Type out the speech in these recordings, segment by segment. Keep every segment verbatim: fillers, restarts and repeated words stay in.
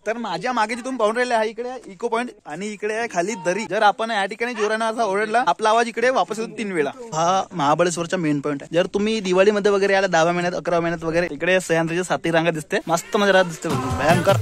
तर माझ्या मागे जिथून पाहून राहिले आहे इकडे इको पॉइंट आणि इकडे आहे खाली दरी. जर आपण या ठिकाणी जोरानं असा ओरडला आपला आवाज इकडे वापस येतो तीन वेळा. हा महाबळेश्वरचा मेन पॉइंट आहे. जर तुम्ही दिवाळीमध्ये वगैरे आला दहाव्या महिन्यात अकरा महिन्यात वगैरे इकडे सह्याद्रीच्या साती रांगा दिसते. मस्त मजा दिसते भयंकर.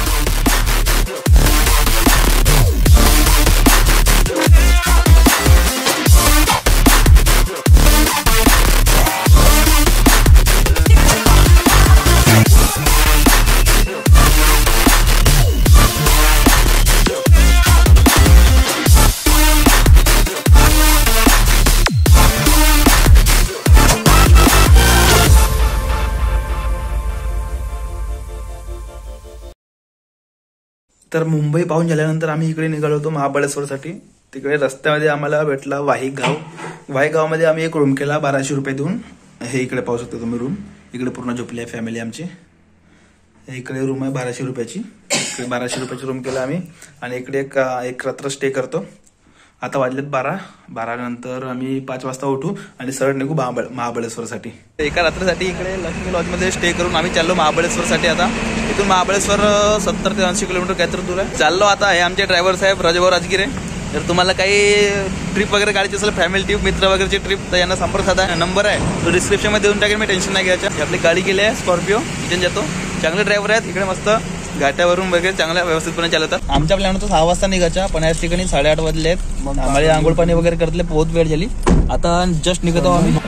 तर मुंबई पाहून झाल्यानंतर आम्ही इकडे निघालो होतो महाबळेश्वरसाठी. तिकडे रस्त्यामध्ये आम्हाला भेटला वाही गाव. वाही गावामध्ये आम्ही एक रूम केला बाराशे रुपये देऊन. हे इकडे पाहू शकतो तुम्ही रूम. इकडे पूर्ण झोपली आहे फॅमिली आमची. इकडे रूम आहे बाराशे रुपयाची. इकडे बाराशे रुपयाची रूम केला आम्ही आणि इकडे एक एक रात्र स्टे करतो. आता वाजलेत बारा. बारा नंतर आम्ही पाच वाजता उठू आणि सरळ निघू महाबळ महाबळेश्वरसाठी. एका रात्रीसाठी इकडे लक्ष्मी लॉजमध्ये स्टे करून आम्ही चाललो महाबळेश्वरसाठी. आता इथून महाबळेश्वर सत्तर ते ऐंशी किलोमीटर काहीतरी दूर आहे. चाललो आता. हे आमचे ड्रायव्हर साहेब राजभाऊ राजगिरे. जर तुम्हाला काही ट्रिप वगैरे काढायची असेल फॅमिली ट्रिप मित्र वगैरेची ट्रिप तर यांना संपर्क साधा. नंबर आहे तो डिस्क्रिप्शन मध्ये देऊन टाकेल. मी टेन्शन नाही घ्यायचं. आपली गाडी गेली आहे स्कॉर्पिओ. इथून जातो. चांगले ड्रायव्हर आहेत इकडे. मस्त घाट्यावरून वगैरे चांगल्या व्यवस्थितपणे चालवतात. आमच्या प्लॅन होता सहा वाजता निघायचा पण याच ठिकाणी साडेआठ वाजले आहेत. मग आम्हाला आंघोळ पाणी वगैरे करतले बहुत वेळ झाली. आता जस्ट निघतो आम्ही.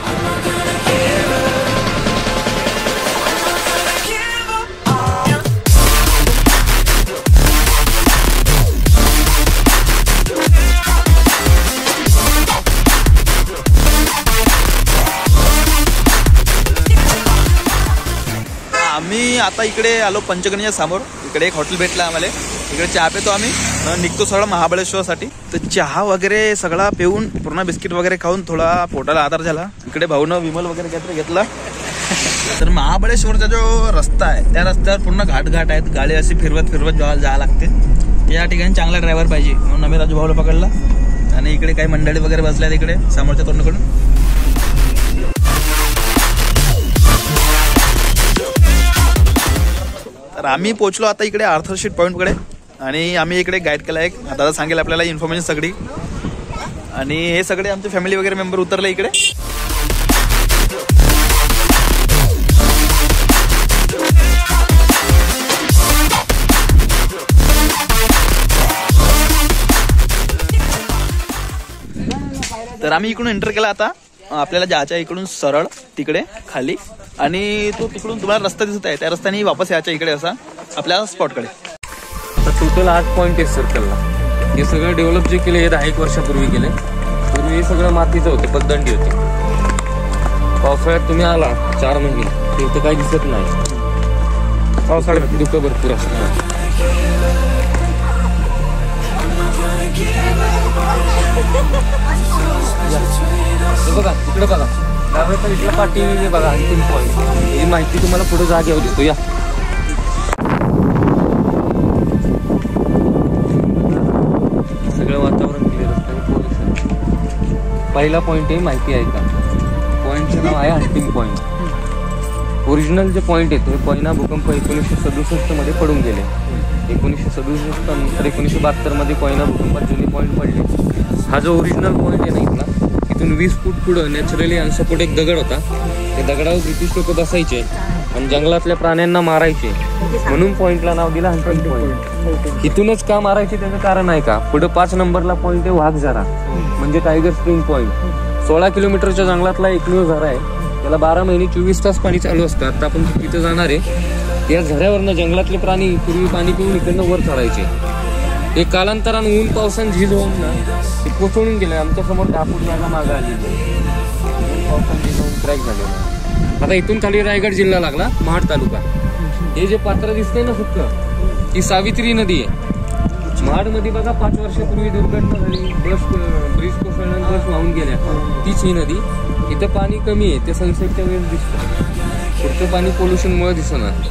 आम्ही आता इकडे आलो पंचगणीच्या समोर. इकडे एक हॉटेल भेटला आम्हाला. इकडे चहा पितो आम्ही. निघतो सगळं महाबळेश्वरसाठी. तर चहा वगैरे सगळा पिऊन पूर्ण बिस्किट वगैरे खाऊन थोडा पोटाला आधार झाला. इकडे भाऊनं विमल वगैरे काहीतरी घेतला. तर महाबळेश्वरचा जो रस्ता आहे त्या रस्त्यावर पूर्ण घाट घाट आहेत. गाडी अशी फिरवत फिरवत जायला लागते. या ठिकाणी चांगला ड्रायव्हर पाहिजे म्हणून आम्ही राजू भाऊला पकडला. आणि इकडे काही मंडळी वगैरे बसल्यात इकडे समोरच्या तोंडाकडून. तर आम्ही पोहोचलो आता इकडे आर्थर शीट पॉईंटकडे. आणि आम्ही इकडे गाईड केला एक. दादा सांगेल आपल्याला इन्फॉर्मेशन सगळी. आणि हे सगळे आमचे फॅमिली वगैरे मेंबर उतरले इकडे. तर आम्ही इकडून एंटर केला. आता आपल्याला जायचं इकडून सरळ तिकडे खाली. आणि तो तिकडून तुम्हाला रस्ता दिसत आहे त्या रस्त्याने वापस यायच्या इकडे असा आपल्या स्पॉटकडे. टोटल आठ पॉईंट आहे सर्कलला. हे सगळं डेव्हलप जे केले हे दहा एक वर्षापूर्वी केले. पूर्वी हे सगळं मातीचं होते पगदंडी होती. पावसाळ्यात तुम्ही आला चार महिने ते इथं काही दिसत नाही. पावसाळ्यात धुकं भरपूर असतं. बघा इकडे बघा डाव्याचा इथला पाठी बघा अंतिम पॉईंट. ही माहिती तुम्हाला पुढे जागेवर देतो. या सगळं वातावरण क्लिअर असतं. पहिला पॉईंट आहे माहिती आहे का. पॉईंटचं नाव आहे अंतिम पॉईंट. ओरिजिनल जे पॉईंट आहे ते कोयना भूकंप एकोणीसशे सदुसष्ट मध्ये पडून गेले. एकोणीसशे सदुसष्ट नंतर एकोणीसशे बहात्तर मध्ये कोयना भूकंपात जुने पॉईंट पडले. हा जो ओरिजिनल पॉईंट आहे ना इथला इथून वीस फूट पुढं नॅचरली अनसपोर्ट एक दगड होता. त्या दगडावर ब्रिटिश लोक बसायचे आणि जंगलातल्या प्राण्यांना मारायचे म्हणून पॉईंटला नाव दिलं हंटिंग पॉईंट. इथूनच का मारायचे त्याचं कारण आहे का. पुढे पाच नंबरला पॉईंट आहे वाघझरा म्हणजे टायगर स्प्रिंग पॉईंट. सोळा किलोमीटरच्या जंगलातला एकमेव झरा आहे. त्याला बारा महिने चोवीस तास पाणी चालू असतं. आता आपण तिथं जाणार आहे. या झऱ्यावरनं जंगलातले प्राणी पूर्वी पाणी पिऊन इकडनं वर चढायचे. हे कालांतरानं ऊन पावसान झीज होऊन ना ते कोसळून गेले. आमच्या समोर दहा फूट जागा मागं आली. ऊन पावसान झीज होऊन क्रॅक झाले. आता इथून खाली रायगड जिल्हा लागला महाड तालुका. हे जे पात्र दिसतंय ना फक्त ही सावित्री नदी आहे. महाड मध्ये बघा पाच वर्षापूर्वी दुर्घटना झाली. बस ब्रिज कोसळल्यानंतर बस वाहून गेल्या. तीच ही नदी. इथं पाणी कमी आहे ते सनसेटच्या वेळेस दिसतं. पुढचं पाणी पोल्युशनमुळे दिसणार.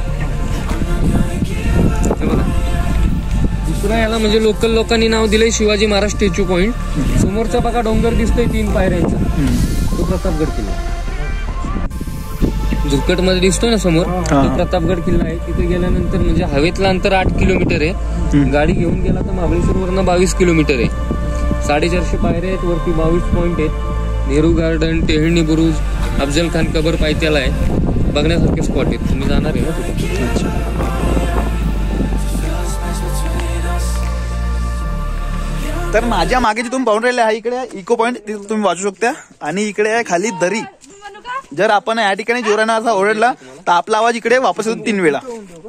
दुसरा याला म्हणजे लोकल लोकांनी नाव दिलंय शिवाजी महाराज स्टॅच्यू पॉइंट. समोरचा बघा डोंगर दिसतोय तीन पायऱ्यांचा तो प्रतापगड किल्ला. झुरकट मध्ये दिसतोय ना समोर, तो प्रतापगड किल्ला आहे. तिथे गेल्यानंतर म्हणजे हवेतलं अंतर आठ किलोमीटर आहे. गाडी घेऊन गेला तर महाबळेश्वर वरनं बावीस किलोमीटर आहे. साडेचारशे पायऱ्या आहेत, वरती बावीस पॉईंट आहेत. नेहरू गार्डन, टेहळणी बुरुज, अफजल खान कबर पायथ्याला आहे. बघण्यासारखे स्पॉट आहेत. तुम्ही जाणार आहे ना तिथे? तर माझ्या मागे जे तुम्ही पाहून राहिले आहे इकडे इको पॉइंट, तिथे तुम्ही वाचू शकता. आणि इकडे आहे खाली दरी. जर आपण या ठिकाणी जोरानं असा ओरडला तर आपला आवाज इकडे वापस येतो तीन वेळा.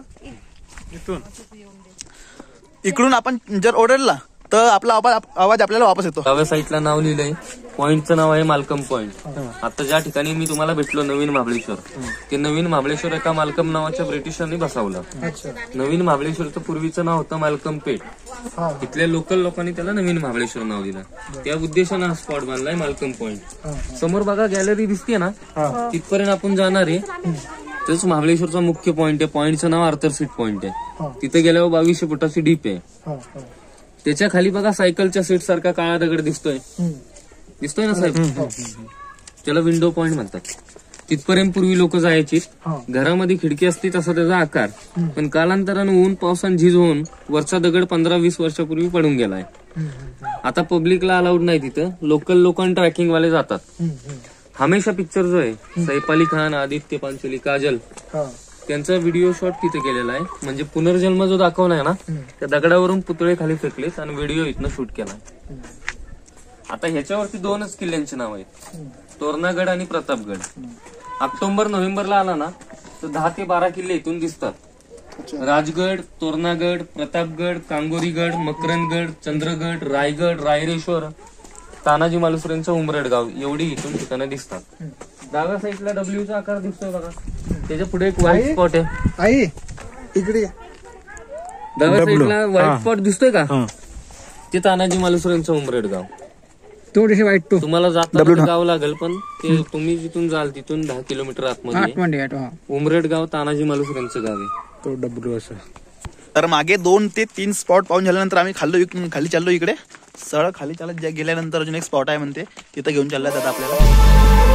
इकडून आपण जर ओरडला तर आपला आवाज आपल्याला वापस येतो. डाव्या साईडला नाव लिहिलंय, पॉइंटचं नाव आहे मालकम पॉइंट. आता ज्या ठिकाणी मी तुम्हाला भेटलो नवीन महाबळेश्वर, ते नवीन महाबळेश्वर एका मालकम नावाच्या ब्रिटिशांनी बसवलं. नवीन महाबळेश्वरचं पूर्वीचं नाव होतं मालकम पेठ. इथल्या लोकल लोकांनी त्याला नवीन महाबळेश्वर नाव दिलं. त्या उद्देशानं हा स्पॉट बांधलाय मालकम पॉइंट. समोर बघा गॅलरी दिसते ना, तिथपर्यंत आपण जाणार आहे. तेच महाबळेश्वरचा मुख्य पॉइंट आहे. पॉइंटचं नाव आर्थर सीट पॉइंट आहे. तिथे गेल्यावर बावीसशे फुटाची डीप आहे. त्याच्या खाली बघा सायकलच्या सीट सारखा काळा दगड दिसतोय, दिसतोय ना साहेब, त्याला विंडो पॉइंट म्हणतात. तिथपर्यंत पूर्वी लोक जायची. घरामध्ये खिडकी असते तसा त्याचा आकार, पण कालांतरानं ऊन पावसानं झीज होऊन वरचा दगड पंधरा वीस वर्षापूर्वी पडून गेलाय. आता पब्लिकला अलाउड नाही तिथं, लोकल लोक ट्रॅकिंग वाले जातात. हमेशा पिक्चर जो आहे सैफ अली खान, आदित्य पांचोली, काजल, त्यांचा व्हिडिओ शॉट तिथे केलेला आहे. म्हणजे पुनर्जन्म जो दाखवलाय ना, त्या दगडावरून पुतळे खाली फेकलेत आणि व्हिडिओ इथनं शूट केलाय. आता ह्याच्यावरती दोनच किल्ल्यांची नाव आहेत, तोरणागड आणि प्रतापगड. ऑक्टोबर नोव्हेंबरला आला ना तर दहा ते बारा किल्ले इथून दिसतात. राजगड, तोरणागड, प्रतापगड, कांगोरीगड, मकरंदगड, चंद्रगड, रायगड, रायरेश्वर, तानाजी मालुसरेंचं उमरड गाव, एवढी इथून ठिकाणं दिसतात. डाव्या साईडला डब्ल्यूचा आकार दिसतोय बघा, त्याच्या पुढे एक व्हाईट स्पॉट आहे. इकडे डाव्या साईडला व्हाईट स्पॉट दिसतोय का, ते तानाजी मालुसरेंचं उमरड गाव. थोडीशी वाईट टू तुम्हाला जाताना गाव लागेल, पण ते तुम्ही जिथून जाल तिथून दहा किलोमीटर आतमध्ये उमरेड गाव तानाजी मालुसरेंचं गाव आहे. तो डब्ल्यू असं. तर मागे दोन ते तीन स्पॉट पाहून झाल्यानंतर आम्ही खाल्लो खाली चाललो. इकडे सरळ खाली चालत गेल्यानंतर अजून एक स्पॉट आहे म्हणते, तिथं घेऊन चालल्यात आता आपल्याला.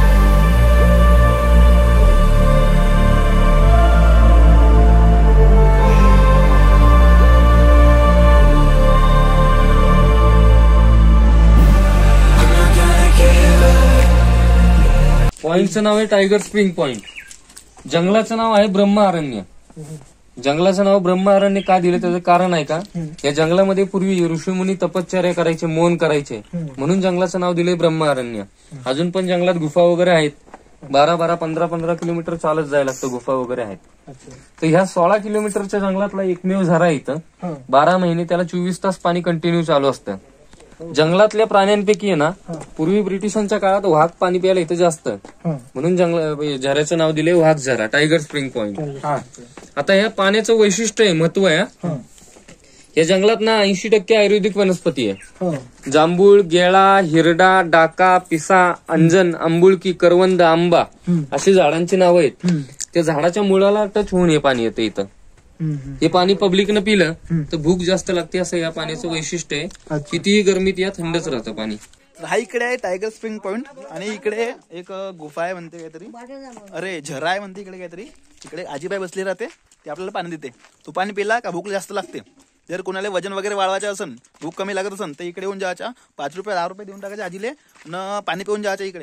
पॉइंटचं नाव आहे टायगर स्प्रिंग पॉइंट. जंगलाचं नाव आहे ब्रह्म अरण्य. जंगलाचं नाव ब्रह्म अरण्य का दिलं त्याचं कारण आहे का, या जंगलामध्ये पूर्वी ऋषीमुनी तपश्चर्या करायचे, मौन करायचे, म्हणून जंगलाचं नाव दिलंय ब्रह्म अरण्य. अजून पण जंगलात गुफा वगैरे आहेत. बारा बारा पंधरा पंधरा किलोमीटर चालत जायला लागतं, गुफा वगैरे आहेत. तर ह्या सोळा किलोमीटरच्या जंगलातला एकमेव झरा इथं बारा महिने त्याला चोवीस तास पाणी कंटिन्यू चालू असतं. जंगलातल्या प्राण्यांपैकी आहे ना, पूर्वी ब्रिटिशांच्या काळात वाघ पाणी प्यायला इथं जास्त, म्हणून जंगल झऱ्याचं नाव दिले वाघ झरा, टायगर स्प्रिंग पॉइंट. आता या पाण्याचं वैशिष्ट्य आहे, महत्व आहे. या जंगलात ना ऐंशी टक्के आयुर्वेदिक वनस्पती आहे. जांभूळ, गेळा, हिरडा, डाका, पिसा, अंजन, आंबुळकी, करवंद, आंबा अशी झाडांची नावं आहेत. त्या झाडाच्या मुळाला टच होऊन हे पाणी येतं इथं. हे पाणी पब्लिकनं पिलं तर भूक जास्त लागते, असं या पाण्याचं वैशिष्ट्य आहे. कितीही गरमीत या थंडच राहतं पाणी. हा इकडे आहे टायगर स्प्रिंग पॉइंट, आणि इकडे एक गुफा आहे म्हणते काहीतरी, अरे झरा आहे म्हणते इकडे काहीतरी. इकडे आजीबाई बसली राहते, ते आपल्याला पाणी देते. तू पाणी पिला का भूक जास्त लागते. जर कोणाला वजन वगैरे वाढवायचं असेल, भूक कमी लागत असेल, तर इकडे येऊन जायच्या. पाच रुपये दहा रुपये देऊन टाकायचे आजीले न पाणी पिऊन जायचं इकडे.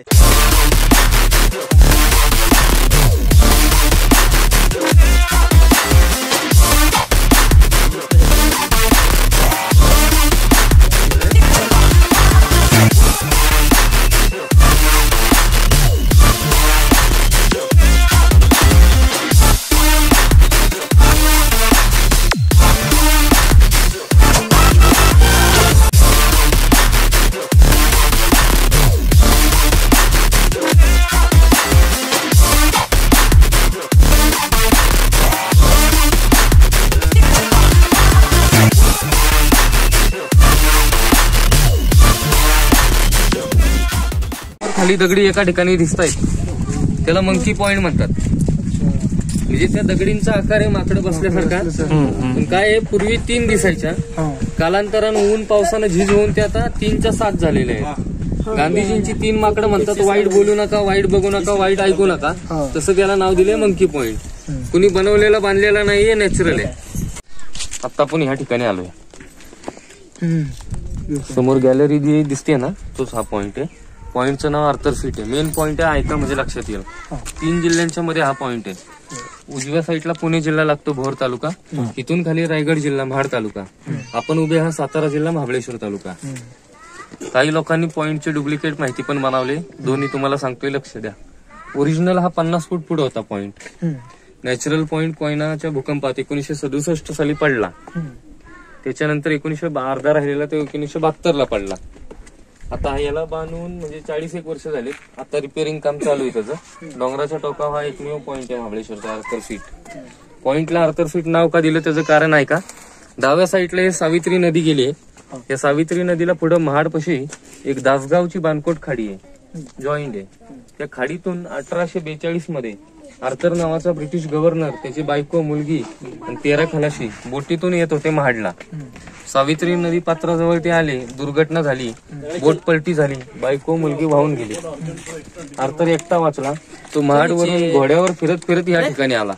खाली दगडी एका ठिकाणी दिसतायत, त्याला मंकी पॉइंट म्हणतात. म्हणजे त्या दगडींचा आकार आहे माकड बसल्यासारखा. पण काय आहे, पूर्वी तीन दिसायच्या, कालांतरानं ऊन पावसानं झीज होऊन त्या आता तीनच्या सात झालेल्या आहेत. गांधीजींची तीन माकडं म्हणतात वाईट बोलू नका, वाईट बघू नका, वाईट ऐकू नका, तसं त्याला नाव दिलंय मंकी पॉइंट. कुणी बनवलेला बांधलेला नाहीये, नॅचरल आहे. आता आपण ह्या ठिकाणी आलोय. समोर गॅलरी दिसते ना, तोच हा पॉइंट आहे. पॉइंटचं नाव आर्थर सीट आहे. मेन पॉइंट आहे, ऐका म्हणजे लक्षात येईल. तीन जिल्ह्यांच्या मध्ये हा पॉइंट आहे. उजव्या साईडला पुणे जिल्हा लागतो, भोर तालुका. इथून खाली रायगड जिल्हा, महाड तालुका. आपण उभे हा सातारा जिल्हा, महाबळेश्वर तालुका. काही लोकांनी पॉइंटचे डुप्लिकेट माहिती पण बनवले. दोन्ही तुम्हाला सांगतोय, लक्ष द्या. ओरिजिनल हा पन्नास फूट पुढे होता पॉइंट. नॅचरल पॉइंट कोयनाच्या भूकंपात एकोणीसशे सदुसष्ट साली पडला. त्याच्यानंतर एकोणीसशे अर्धा राहिलेला तो एकोणीसशे बहात्तर ला पडला. आता याला बांधून म्हणजे चाळीस एक वर्ष झाले. आता रिपेअरिंग काम चालू आहे त्याचं. डोंगराच्या टोकावर हा एकमेव पॉइंट आहे महाबळेश्वरचा, आर्थर सीट. पॉइंटला आर्थर सीट नाव का दिलं त्याचं कारण आहे का, डाव्या साईडला हे सावित्री नदी गेली आहे. या सावित्री नदीला पुढे महाडपाशी एक दासगावची बानकोट खाडी आहे, जॉईंट आहे. त्या खाडीतून अठराशे बेचाळीस मध्ये आर्थर नावाचा ब्रिटिश गव्हर्नर, त्याची बायको, मुलगी आणि तेरा खलाशी बोटीतून येत होते महाडला. सावित्री नदी पात्राजवळ ते आले, दुर्घटना झाली, बोट पलटी झाली, बायको मुलगी वाहून गेली. आर्थर एकटा वाचला. तो महाडवरून घोड्यावर फिरत फिरत या ठिकाणी आला.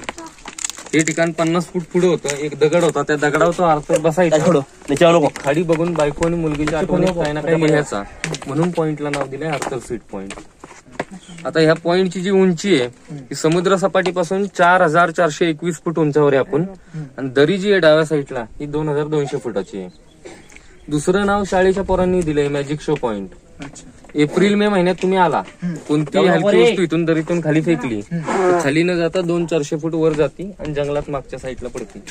हे ठिकाण पन्नास फूट पुढे होतं. एक दगड होता, त्या दगडावर तो आर्थर बसायचा. खाडी बघून बायको आणि मुलगीच्या आठवणीत काही ना काही लिहायचा. म्हणून पॉइंटला नाव दिलंय आर्थर सीट पॉइंट. आता ह्या पॉइंटची जी उंची आहे ती समुद्र सपाटीपासून चार हजार चारशे एकवीस फूट उंचावर आहे आपण. आणि दरी जी आहे डाव्या साईडला ही दोन हजार दोनशे फुटाची आहे. दुसरं नाव शाळेच्या पोरांनी दिलंय magic show point. April May महिन्यात तुम्ही आला, कोणतीही हलकी वस्तू इथून दरीतून खाली फेकली, खाली न जाता दोन चारशे फूट वर जाती आणि जंगलात मागच्या साईडला पडते.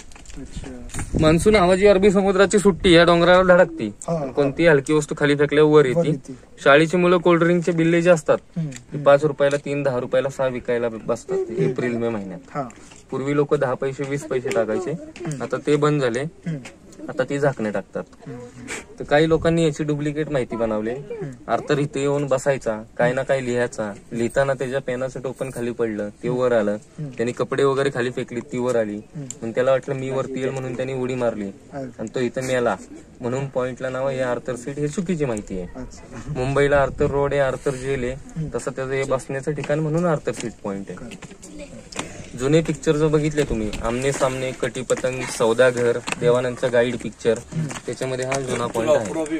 मान्सून हवाजी अरबी समुद्राची सुट्टी या डोंगरावर धडकती. कोणतीही हलकी वस्तू खाली फेकल्यावर वर येते. शाळेची मुलं कोल्ड्रिंकचे बिल्ले जे असतात ते पाच रुपयाला तीन, दहा रुपयाला सहा विकायला बसतात एप्रिल मे महिन्यात. पूर्वी लोक दहा पैसे वीस पैसे टाकायचे, आता ते बंद झाले. आता ती झाकणे टाकतात. तर काही लोकांनी याची डुप्लिकेट माहिती बनवली. आर्थर इथे येऊन बसायचा, काय ना काय लिहायचा. लिहिताना त्याच्या पेनाचं टोपण खाली पडलं, ते वर आलं. त्यांनी कपडे वगैरे खाली फेकली, ती वर आली. मग त्याला वाटलं मी वरती येईल म्हणून त्यांनी उडी मारली आणि तो इथं मेला. म्हणून पॉइंटला नाव हे आर्थर सीट. हे चुकीची माहिती आहे. मुंबईला आर्थर रोड आहे, आर्थर जेल आहे, तसं त्याचं हे बसण्याचं ठिकाण म्हणून आर्थर सीट पॉइंट आहे. जुने पिक्चर जर बघितले तुम्ही, आमने सामने, कटी पतंग, सौदागर, देवानंदचा गाईड पिक्चर, त्याच्यामध्ये हा जुना पॉइंट आहे.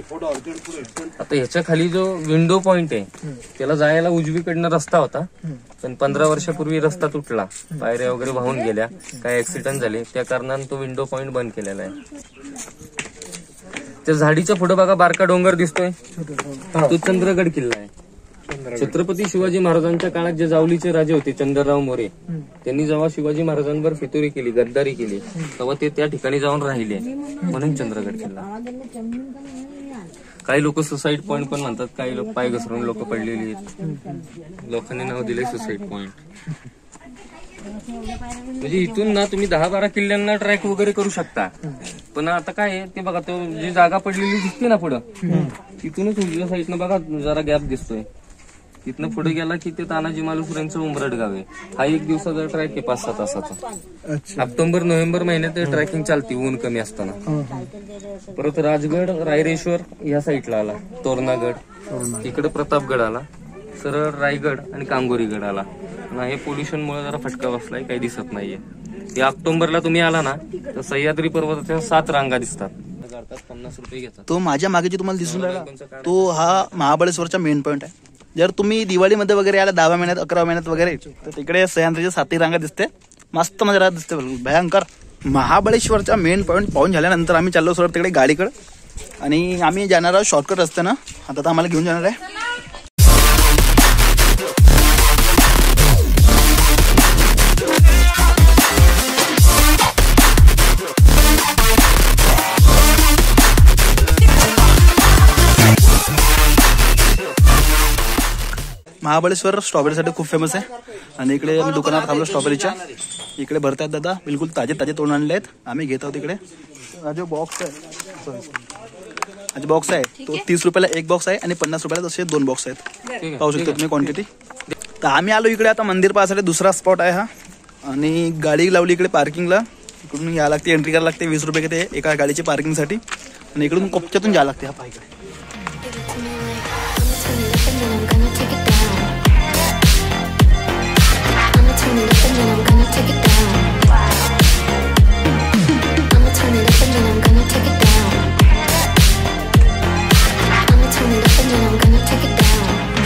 आता ह्याच्या खाली जो विंडो पॉइंट आहे त्याला जायला उजवीकडनं रस्ता होता, पण पंधरा वर्षापूर्वी रस्ता तुटला, पायऱ्या वगैरे वाहून गेल्या, काय ऍक्सिडेंट झाले, त्या कारणाने तो विंडो पॉइंट बंद केलेला आहे. त्या झाडीच्या पुढे बघा बारका डोंगर दिसतोय, तो चंद्रगड किल्ला आहे. छत्रपती शिवाजी महाराजांच्या काळात जे जावलीचे राजे होते चंद्रराव मोरे, त्यांनी जेव्हा शिवाजी महाराजांवर फितुरी केली, गद्दारी केली, तेव्हा ते त्या ठिकाणी जाऊन राहिले, म्हणून चंद्रगड किल्ला. काही लोक सुसाईड पॉइंट पण म्हणतात, काही लोक पाय घसरून लोक पडलेली आहेत. लोकांनी नाव दिले सुसाईड पॉइंट. म्हणजे इथून ना तुम्ही दहा बारा किल्ल्यांना ट्रॅक वगैरे करू शकता. पण आता काय आहे ते बघा, तो जी जागा पडलेली दिसते ना पुढं, तिथूनच उजव्या साईडनं बघा जरा गॅप दिसतोय. तिथनं पुढे गेला की ते तानाजी मालुसरेंचं उंबरड गाव आहे. हा एक दिवसाचा ट्रॅक आहे, पाच सहा तासाचा. ऑक्टोबर नोव्हेंबर महिन्यात ट्रॅकिंग चालते ऊन कमी असताना. परत राजगड, रायरेश्वर या साईडला आला, तोरणागड, इकडे प्रतापगड आला, सरळ रायगड आणि कांगोरीगड आला. हे पोल्युशन मुळे जरा फटका बसलाय, काही दिसत नाहीये. ते ऑक्टोबरला तुम्ही आला ना तर सह्याद्री पर्वताच्या सात रांगा दिसतात. पन्नास रुपये घेतात. तो माझ्या मागे जे तुम्हाला दिसून राहिला तो हा महाबळेश्वरचा मेन पॉइंट आहे. जर तुम्ही दिवाळीमध्ये वगैरे आला दहाव्या महिन्यात, अकरा महिन्यात वगैरे, तर तिकडे सह्याद्रीच्या सातही रांगा दिसते, मस्त मजा दिसते, भयंकर. महाबळेश्वरचा मेन पॉइंट पाहून झाल्यानंतर आम्ही चाललो सर तिकडे गाडीकडे, आणि आम्ही जाणार आहोत शॉर्टकट रस्त्यानं. आता तर आम्हाला घेऊन जाणार आहे. महाबळेश्वर स्ट्रॉबेरीसाठी खूप फेमस आहे, आणि इकडे आम्ही दुकानात थांबलो स्ट्रॉबेरीच्या. इकडे भरतायत दादा, बिलकुल ताजे ताजे तोडून आणले आहेत. आम्ही घेत आहोत. इकडे हा जो बॉक्स आहे, हा जो बॉक्स आहे तो तीस रुपयाला एक बॉक्स आहे, आणि पन्नास रुपयाला तसे दोन बॉक्स आहेत. पाहू शकता तुम्ही क्वांटिटी. तर आम्ही आलो इकडे आता मंदिर पाहायसाठी. दुसरा स्पॉट आहे हा, आणि गाडी लावली इकडे पार्किंगला. इकडून या लागते, एंट्री करायला लागते, वीस रुपये घेते एका गाडीची पार्किंगसाठी, आणि इकडून कोपच्यातून जायला लागते. हा पाहिजे take it down. I'ma turn it up and then I'm gonna take it down. I'ma turn it up and then I'm gonna take it down.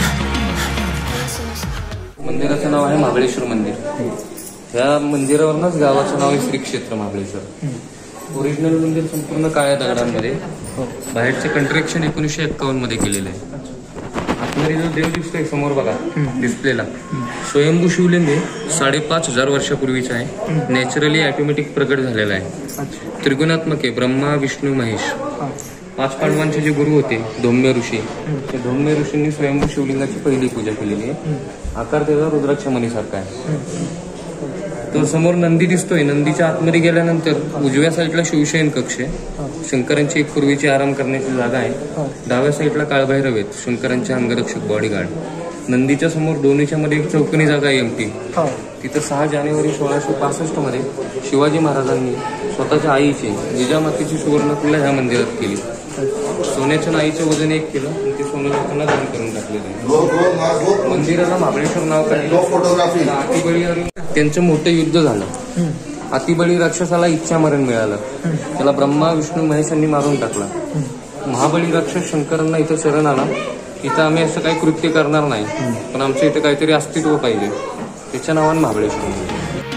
मंदिराचं नाव आहे महाबळेश्वर मंदिर. या मंदिरावरनच गावाचं नाव आहे श्री क्षेत्र महाबळेश्वर. ओरिजिनल मंदिर संपूर्ण काळ्या दगडांमध्ये, बाहेरचे कंस्ट्रक्शन एकोणीसशे एक्कावन्न मध्ये केलेलं आहे. आतमध्ये जो देव दिसतोय समोर बघा डिस्प्लेला, स्वयंभू शिवलिंग आहे, साडेपाच हजार वर्षापूर्वीचा आहे. नॅचरली ऑटोमॅटिक प्रकट झालेला आहे. त्रिगुणात्मक आहे, ब्रह्मा विष्णू महेश. पाच पांडवांचे जे गुरु होते धौम्य ऋषी, त्या धौम्य ऋषींनी स्वयंभू शिवलिंगाची पहिली पूजा केलेली आहे. आकार त्याचा रुद्राक्ष मणीसारखा आहे. तो समोर नंदी दिसतोय, नंदीच्या आतमध्ये गेल्यानंतर उजव्या साईडला शिवशयन कक्ष आहे, शंकरांची एक पूर्वीची आराम करण्याची जागा आहे. डाव्या साईडला काळभैरव आहेत, शंकरांचे अंगरक्षक बॉडीगार्ड. नंदीच्या समोर दोन्हीच्या मध्ये एक चौकणी जागा आहे एमटी. तिथं सहा जानेवारी सोळाशे पासष्ट मध्ये शिवाजी महाराजांनी स्वतःच्या आईची जिजामातेची सुवर्णकुंडा ह्या मंदिरात केली. सोन्याच्या नाईचं वजन एक केलं आणि ते सोनं लोकांना दान करून टाकलेलं. मंदिराला महाबळेश्वर नाव काढलं. अतिबळी आणि त्यांचं मोठं युद्ध झालं. अतिबळी राक्षसाला इच्छा मरण मिळालं, त्याला ब्रह्मा विष्णू महेशांनी मारून टाकला. महाबळी राक्षस शंकरांना इथं शरण आला, इथं आम्ही असं काही कृत्य करणार नाही, पण आमचं इथं काहीतरी अस्तित्व पाहिजे, त्याच्या नावानं महाबळेश्वर मंदिर.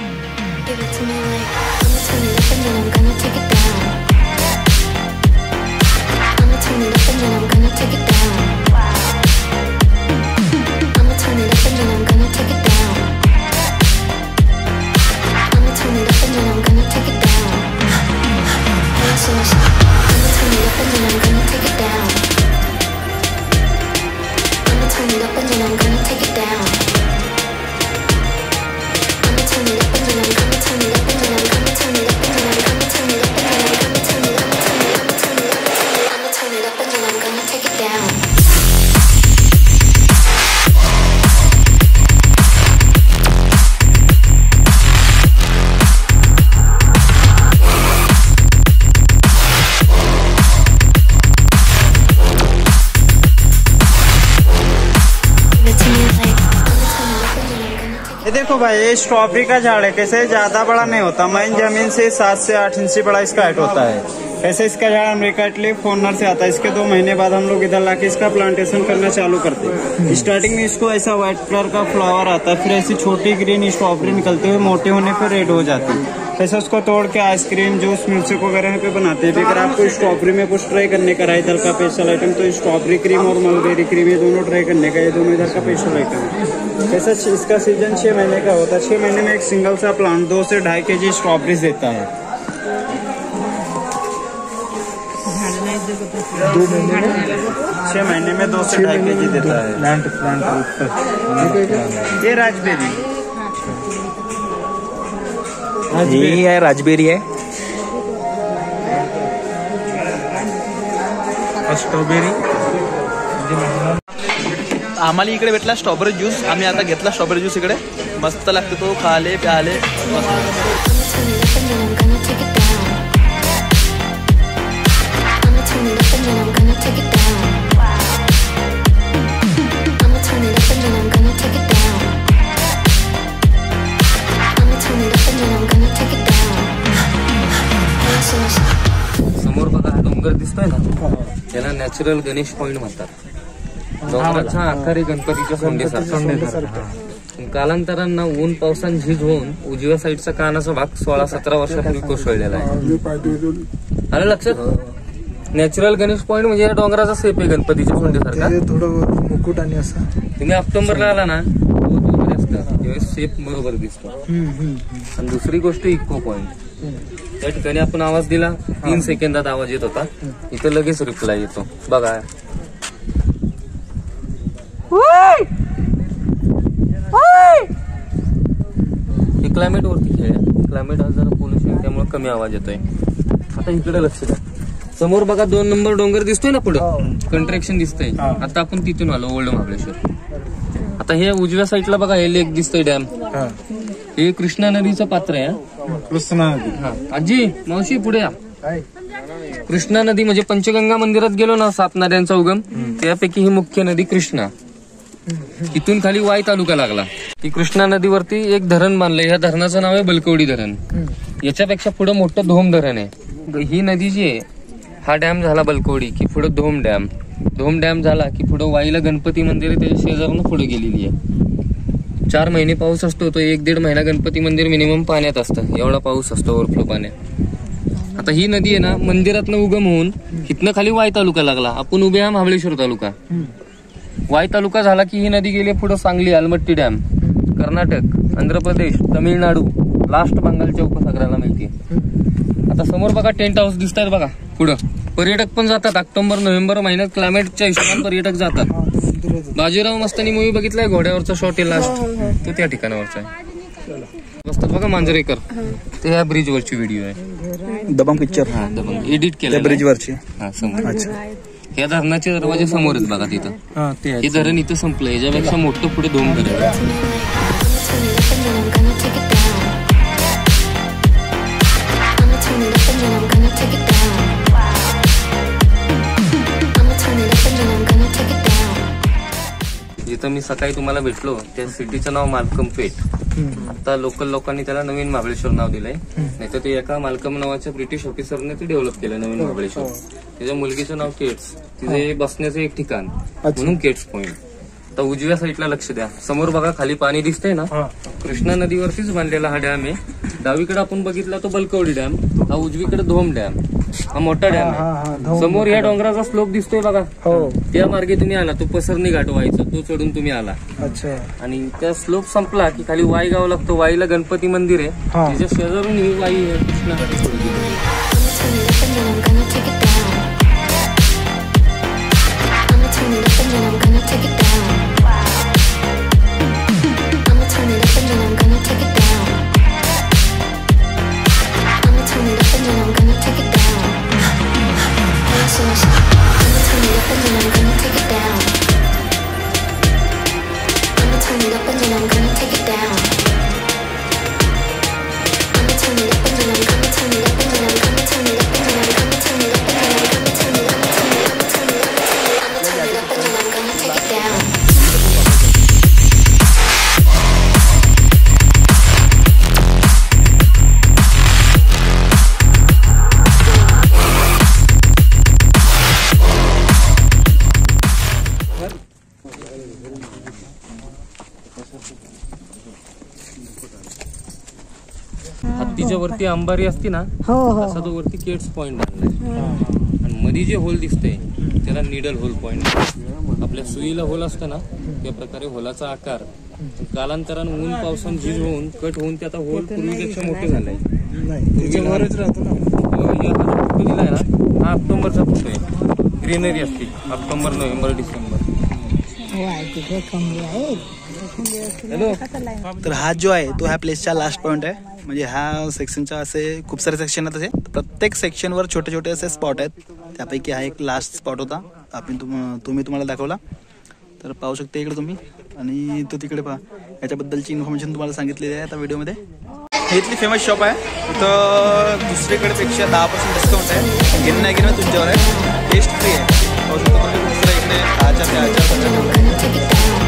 देखो भाई, ये स्ट्रॉबेरी का झाड़ है, कैसे ज्यादा बड़ा नहीं होता, मेन जमीन से सात से आठ इंची बड़ा इसका हाइट होता है. कैसे इसका झाड़ अमेरिका इटली फॉरनर से आता है. इसके दो महीने बाद हम लोग इधर लाके इसका प्लांटेशन करना चालू करते हैं. स्टार्टिंग में इसको ऐसा व्हाइट कलर का फ्लावर आता है, फिर ऐसी छोटी ग्रीन स्ट्रॉबेरी निकलते हुए मोटे होने पर रेड हो जाती है. ऐसा उसको तोड़ के आइसक्रीम जूस मिल्क वगैरह पे बनाते हैं. अगर आपको स्ट्रॉबेरी में कुछ ट्राई करने का है इधर का स्पेशल आइटम, तो स्ट्रॉबेरी क्रीम और मलबेरी क्रीम ये दोनों ट्राई करने का, ये दोनों इधर का स्पेशल आइटम है. जैसा इसका सीजन छह महीने का होता है, छह महीने में एक सिंगल सा प्लांट दो से ढाई के जी स्ट्रॉबेरीज देता है. दो महीने में छह महीने में दो से ढाई के जी देता है प्लांट प्लांट ये राजबेरी, ये है राजबेरी आहे. स्ट्रॉबेरी. आम्हाला इकडे भेटला स्ट्रॉबेरी ज्यूस, आम्ही आता घेतला स्ट्रॉबेरी ज्यूस. इकडे मस्त लागतो तो, खाले प्याले. समोर बघा हा डोंगर दिसतोय ना, त्याला नॅचरल गणेश पॉइंट म्हणतात. डोंगराचा आकार आहे गणपतीच्या सोंडेसारखा. कालांतरांना ऊन पावसान झीज होऊन उजव्या साईडचा कानाचा भाग सोळा सतरा वर्षापूर्वी कोसळलेला आहे. आलं लक्षात? नॅचरल गणेश पॉइंट म्हणजे या डोंगराचा सेप आहे गणपतीच्या सोंडेसारखा. थोडं मुकुट आणि असं. तुम्ही ऑक्टोबरला आला ना, त्यावेळेस सेप बरोबर दिसतो. आणि दुसरी गोष्ट इको पॉइंट, त्या ठिकाणी आपण आवाज दिला, तीन सेकंदात आवाज येत होता, इथं लगेच रिप्लाय येतो. बघा हे क्लायमेट वरती खेळ आहे. क्लायमेट आज जरा पोल्युशन त्यामुळे कमी आवाज येतोय. आता इकडे लक्ष द्या. समोर बघा दोन नंबर डोंगर दिसतोय ना, पुढे कंस्ट्रक्शन दिसतंय. आता आपण तिथून आलो ओल्ड महाबळेश्वर. आता हे उजव्या साईडला बघा हे लेक दिसतोय, डॅम. हे कृष्णा नदीचं पात्र आहे. कृष्णा नदी. हा आजी मावशी पुढे या. कृष्णा नदी म्हणजे पंचगंगा मंदिरात गेलो ना, सात नद्यांचा उगम, त्यापैकी ही मुख्य नदी कृष्णा. इथून खाली वाई तालुका लागला की कृष्णा नदीवरती एक धरण बांधलंय. ह्या धरणाचं नाव आहे बलकवडी धरण. याच्यापेक्षा पुढे मोठं धोम धरण आहे. ही नदी जी आहे, हा डॅम झाला बलकवडी की पुढे धोम डॅम. धोम डॅम झाला की पुढे वाईला गणपती मंदिर आहे, त्याच्या शेजारून पुढे गेलेली आहे. चार महिने पाऊस असतो, तो एक दीड महिना गणपती मंदिर मिनिमम पाण्यात असतं. एवढा पाऊस असतो ओव्हरफ्लो पाण्यात. आता ही नदी आहे ना, मंदिरातनं उगम होऊन इथनं खाली वाई तालुका लागला. आपण उभे आहे महाबळेश्वर तालुका. वाई तालुका झाला की ही नदी गेली पुढे सांगली, आलमट्टी डॅम, कर्नाटक, आंध्र प्रदेश, तमिळनाडू, लास्ट बंगालच्या उपसागराला माहिती. आता समोर बघा टेंट हाऊस दिसत आहेत बघा. पुढं पर्यटक पण जातात. ऑक्टोबर नोव्हेंबर महिन्यात क्लायमेटच्या हिशोबाने पर्यटक जातात. बाजीराव मस्तानी मूवी बघितलाय, घोड्यावरचा शॉट आहे लास्ट, तो त्या ठिकाणावरचा आहे. बसतात बघा मांजरेकर, ते ह्या ब्रिज वरची व्हिडिओ आहे. दबंग पिक्चर. हा दबंग एडिट केलं ब्रिज वरची. हा समोर. ह्या धरणाचे दरवाजे समोरच बघा तिथं. हे धरण इथं संपलं. याच्यापेक्षा मोठं पुढे दोन धरण आहे. जिथं मी सकाळी तुम्हाला भेटलो त्या सिटीचं नाव मालकम पेठ. आता लोकल लोकांनी त्याला नवीन महाबळेश्वर नाव दिलंय. नाही तर ते एका मालकम नावाच्या ब्रिटिश ऑफिसरने ते डेव्हलप केलं नवीन महाबळेश्वर. त्याच्या मुलगीचं नाव केट्स, तिथे बसण्याचं एक ठिकाण म्हणून केट्स पॉइंट. आता उजव्या साईडला लक्ष द्या. समोर बघा खाली पाणी दिसतंय ना, कृष्णा नदीवरतीच बांधलेला हा डॅम आहे. डावीकडे आपण बघितला तो बलकवडी डॅम, हा उजवीकडे धोम डॅम, हा मोठा डॅम आहे. समोर या डोंगराचा स्लोप दिसतोय बघा, त्या मार्गे तुम्ही आला, तो पसरणी घाट व्हायचा, तो चढून तुम्ही आला. आणि त्या स्लोप संपला की खाली वाई गाव लागतो. वाईला गणपती मंदिर आहे, त्याच्या शेजारून ही वाई आहे कृष्णा नदी सोडली. हत्तीच्या वरती अंबारी असती ना, तसा तो वरती केट्स पॉइंट आणलाय. आणि मध्ये जे होल दिसतंय त्याला निडल होल पॉइंट. आपल्या सुईला होल असतं ना, त्या प्रकारे होलाचा आकार कालांतरानं ऊन पावसानं झीज होऊन कट होऊन ते आता होल पूर्वीपेक्षा मोठे झालाय. दिलाय ना, हा ऑक्टोबरचा फोटो आहे. ग्रीनरी असते ऑक्टोबर नोव्हेंबर डिसेंबर. तर हा जो आहे तो ह्या प्लेसचा लास्ट पॉइंट आहे. म्हणजे ह्या सेक्शनच्या असे खूप सारे सेक्शन आहेत. असे प्रत्येक सेक्शनवर छोटे छोटे असे स्पॉट आहेत. त्यापैकी हा एक लास्ट स्पॉट होता, आपण तुम तुम्ही तुम्हाला दाखवला. तर पाहू शकता इकडे तुम्ही. आणि तो तिकडे पहा, याच्याबद्दलची इन्फॉर्मेशन तुम्हाला सांगितलेली आहे आता व्हिडिओमध्ये. हे इथली फेमस शॉप आहे. इथं दुसरीकडेपेक्षा दहा पर्सेंट डिस्काउंट आहे. घेणं नाही घेणं तुमच्यावर आहे. टेस्ट फ्री आहे. पाहू शकता तुम्ही. दुसऱ्या इकडे दहाच्या ते